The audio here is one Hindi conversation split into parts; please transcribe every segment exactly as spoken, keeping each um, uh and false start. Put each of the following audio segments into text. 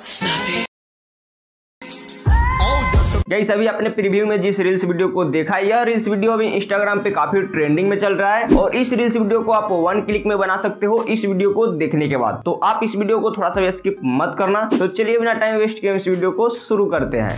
गाइस अभी आपने प्रीव्यू में जिस रील्स वीडियो को देखा, यह रील्स वीडियो अभी इंस्टाग्राम पे काफी ट्रेंडिंग में चल रहा है और इस रील्स वीडियो को आप वन क्लिक में बना सकते हो इस वीडियो को देखने के बाद। तो आप इस वीडियो को थोड़ा सा भी स्किप मत करना। तो चलिए बिना टाइम वेस्ट किए इस वीडियो को शुरू करते हैं।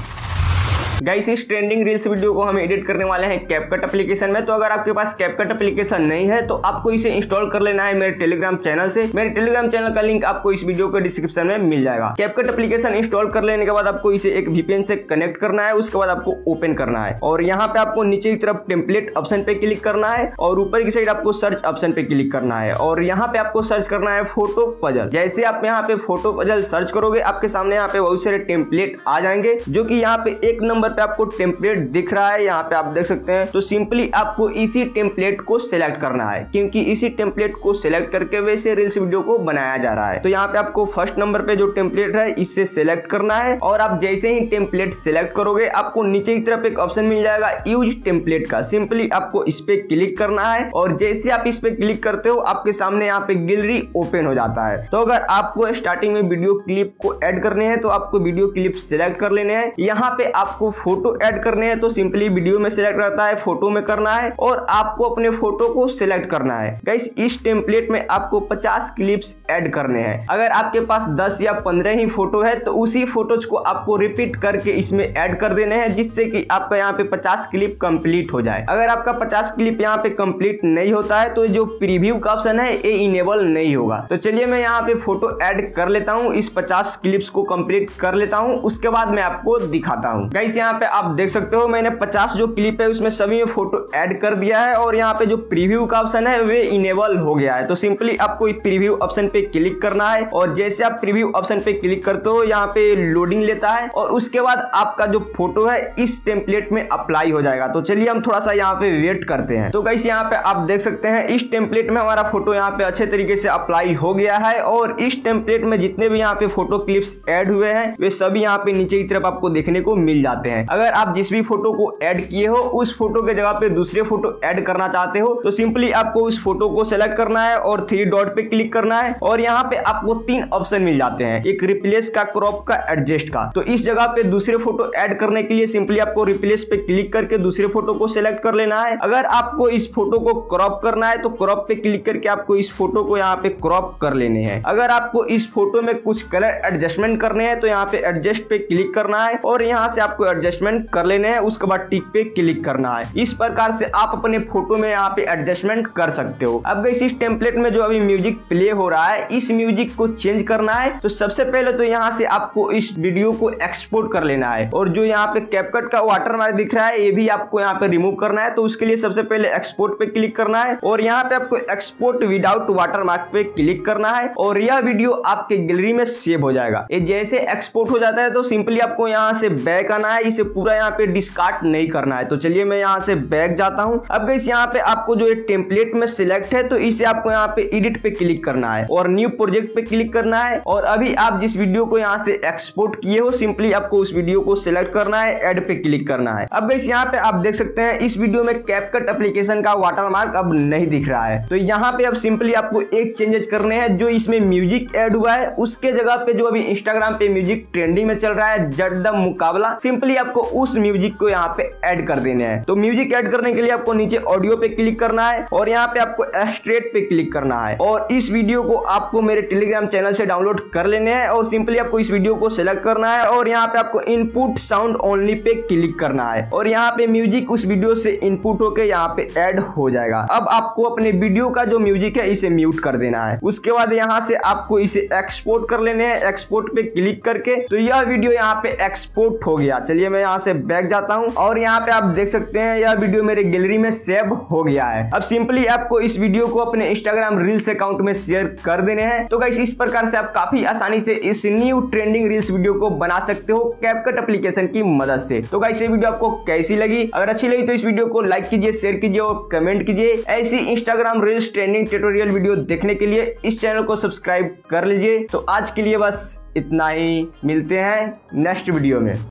गाइस इस ट्रेंडिंग रील्स वीडियो को हम एडिट करने वाले हैं कैपकट एप्लीकेशन में। तो अगर आपके पास कैपकट एप्लीकेशन नहीं है तो आपको इसे इंस्टॉल कर लेना है मेरे टेलीग्राम चैनल से। मेरे टेलीग्राम चैनल का लिंक आपको इस वीडियो के डिस्क्रिप्शन में मिल जाएगा। कैपकट एप्लीकेशन इंस्टॉल कर लेने के बाद आपको इसे एक वीपीएन से कनेक्ट करना है, उसके बाद आपको ओपन करना है और यहाँ पे आपको नीचे की तरफ टेम्पलेट ऑप्शन पे क्लिक करना है और ऊपर की साइड आपको सर्च ऑप्शन पे क्लिक करना है और यहाँ पे आपको सर्च करना है फोटो पजल। जैसे आप यहाँ पे फोटो पजल सर्च करोगे आपके सामने यहाँ पे बहुत सारे टेम्पलेट आ जाएंगे, जो कि यहाँ पे एक नंबर पे आपको टेम्पलेट दिख रहा है, यहाँ पे आप देख सकते हैं। तो सिंपली आपको इसी टेम्पलेट को सिलेक्ट करना है, क्योंकि इसी टेम्पलेट को सिलेक्ट करके वैसे रील्स वीडियो को बनाया जा रहा है। तो यहाँ पे आपको फर्स्ट नंबर पे जो टेम्पलेट है इससे सिलेक्ट करना है और आप जैसे ही टेम्पलेट सिलेक्ट करोगे आपको नीचे की तरफ एक ऑप्शन मिल जाएगा यूज टेम्पलेट का। सिंपली आपको इस पे क्लिक करना है और जैसे आप इस पे क्लिक करते हो आपके सामने यहाँ पे गैलरी ओपन हो जाता है। तो अगर आपको स्टार्टिंग में वीडियो क्लिप को ऐड करने हैं तो आपको वीडियो क्लिप सिलेक्ट कर लेने हैं। यहाँ पे आपको फोटो ऐड करने हैं तो सिंपली वीडियो में सिलेक्ट रहता है, फोटो में करना है और आपको अपने फोटो को सिलेक्ट करना है। गाइस इस टेम्पलेट में आपको पचास क्लिप्स ऐड करने हैं। अगर आपके पास दस या पंद्रह ही फोटो है तो उसी फोटोज को आपको रिपीट करके इसमें ऐड कर देने हैं, जिससे कि आपका यहाँ पे पचास क्लिप कंप्लीट हो जाए। अगर आपका पचास क्लिप यहाँ पे कंप्लीट नहीं होता है तो जो प्रीव्यू का ऑप्शन है ये इनेबल नहीं होगा। तो चलिए मैं यहाँ पे फोटो ऐड कर लेता हूँ, इस पचास क्लिप्स को कंप्लीट कर लेता हूँ, उसके बाद मैं आपको दिखाता हूँ। गाइस यहाँ पे आप देख सकते हो मैंने पचास जो क्लिप है उसमें सभी में फोटो ऐड कर दिया है और यहाँ पे जो प्रीव्यू का ऑप्शन है वे इनेबल हो गया है। तो सिंपली आपको प्रीव्यू ऑप्शन पे क्लिक करना है और जैसे आप प्रीव्यू ऑप्शन पे क्लिक करते हो यहाँ पे लोडिंग लेता है और उसके बाद आपका जो फोटो है इस टेम्पलेट में अप्लाई हो जाएगा। तो चलिए हम थोड़ा सा यहाँ पे वेट करते हैं। तो गाइस यहाँ पे आप देख सकते हैं इस टेम्पलेट में हमारा फोटो यहाँ पे अच्छे तरीके से अप्लाई हो गया है और इस टेम्पलेट में जितने भी यहाँ पे फोटो क्लिप्स ऐड हुए हैं वे सभी यहाँ पे नीचे की तरफ आपको देखने को मिल जाते हैं। अगर आप जिस भी फोटो को ऐड किए हो उस फोटो के जगह पे दूसरे फोटो ऐड करना चाहते हो तो सिंपली आपको उस फोटो को सेलेक्ट करना है और थ्री डॉट पे क्लिक करना है और यहाँ पे आपको तीन ऑप्शन मिल जाते हैं, एक रिप्लेस का, क्रॉप का, एडजस्ट का। तो इस जगह पे दूसरे फोटो ऐड करने के लिए सिंपली आपको रिप्लेस पे क्लिक करके दूसरे फोटो को सिलेक्ट कर लेना है। अगर आपको इस फोटो को क्रॉप करना है तो क्रॉप पे क्लिक करके आपको इस फोटो को यहाँ पे क्रॉप कर लेने हैं। अगर आपको इस फोटो में कुछ कलर एडजस्टमेंट करने हैं तो यहाँ पे एडजस्ट पे क्लिक करना है और यहाँ से आपको एडजस्टमेंट कर लेने हैं, उसके बाद टिक पे क्लिक करना है। इस प्रकार से आप अपने फोटो में यहाँ पे एडजस्टमेंट कर सकते हो। अब गाइस इस टेम्पलेट में जो अभी म्यूजिक प्ले हो रहा है इस म्यूजिक को चेंज करना है तो सबसे पहले तो यहाँ से आपको इस वीडियो को एक्सपोर्ट कर लेना है और जो यहाँ पे कैपकट का वाटरमार्क दिख रहा है ये भी आपको यहाँ पे रिमूव करना है। तो उसके लिए सबसे पहले एक्सपोर्ट पे क्लिक करना है और यहाँ पे आपको एक्सपोर्ट विदाउट वाटरमार्क पे क्लिक करना है और यह वीडियो आपके गैलरी में सेव हो जाएगा। ये जैसे एक्सपोर्ट हो जाता है तो सिंपली आपको यहाँ से बैक आना है, इसे पूरा यहाँ पे डिस्कार्ड नहीं करना है। तो चलिए मैं यहाँ से बैक जाता हूँ। अब गाइस यहाँ पे आपको जो टेम्पलेट में सिलेक्ट है तो इसे आपको यहाँ पे एडिट पे क्लिक करना है और न्यू प्रोजेक्ट पे क्लिक करना है और अभी आप जिस वीडियो को यहाँ से एक्सपोर्ट किए हो सिंपली आपको उस वीडियो को सिलेक्ट करना है, ऐड पे क्लिक करना है। अब गाइस यहाँ पे आप देख सकते हैं इस वीडियो में कैपकट एप्लीकेशन का वाटरमार्क अब नहीं दिख रहा है। तो यहाँ पे अब सिंपली आपको एक चेंजेस करने हैं, जो इसमें म्यूजिक ऐड हुआ है उसके जगह पे जो अभी इंस्टाग्राम पे म्यूजिक ट्रेंडिंग में चल रहा है जट द मुकाबला, सिंपली आपको उस म्यूजिक को यहाँ पे ऐड कर देने हैं। तो म्यूजिक ऐड करने के लिए आपको नीचे ऑडियो पे क्लिक करना है और यहाँ पे आपको एक्सट्रैक्ट पे क्लिक करना है और इस वीडियो को आपको मेरे टेलीग्राम चैनल से डाउनलोड कर लेने हैं और सिंपली आपको इस वीडियो को सिलेक्ट करना है और यहाँ पे आपको इनपुट साउंड ओनली पे क्लिक करना है और यहाँ पे म्यूजिक उस वीडियो से इनपुट होके यहाँ पे ऐड हो जाएगा। अब आपको अपने वीडियो का जो म्यूजिक है इसे म्यूट कर देना है। उसके बाद यहाँ से आपको इसे एक्सपोर्ट कर लेने हैं, एक्सपोर्ट पे क्लिक करके तो यह वीडियो यहाँ पे एक्सपोर्ट हो गया। चलिए मैं यहाँ से बैक जाता हूँ और यहाँ पे आप देख सकते हैं यह वीडियो मेरे गैलरी में सेव हो गया है। अब सिंपली आपको इस वीडियो को अपने इंस्टाग्राम रील्स अकाउंट में शेयर कर देने हैं। तो गाइस इस प्रकार से आप काफी आसानी से इस न्यू ट्रेंडिंग रील्स वीडियो को बना सकते हो कैपकट एप्लीकेशन की मदद से। तो गाइस ये वीडियो आपको कैसी लगी? अगर अच्छी लगी तो इस वीडियो को लाइक कीजिए, शेयर कीजिए और कमेंट कीजिए। ऐसी Instagram reels trending tutorial video देखने के लिए इस चैनल को सब्सक्राइब कर लीजिए। तो आज के लिए बस इतना ही, मिलते हैं नेक्स्ट वीडियो में।